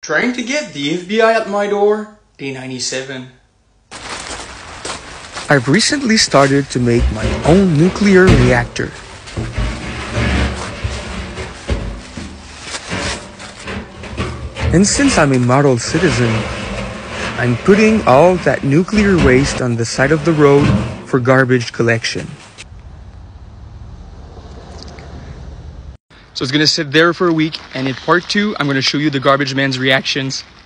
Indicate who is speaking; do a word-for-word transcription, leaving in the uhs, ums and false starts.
Speaker 1: Trying to get the F B I at my door? Day ninety-seven.
Speaker 2: I've recently started to make my own nuclear reactor. And since I'm a model citizen, I'm putting all that nuclear waste on the side of the road for garbage collection.
Speaker 1: So it's gonna sit there for a week, and in part two, I'm gonna show you the garbage man's reactions.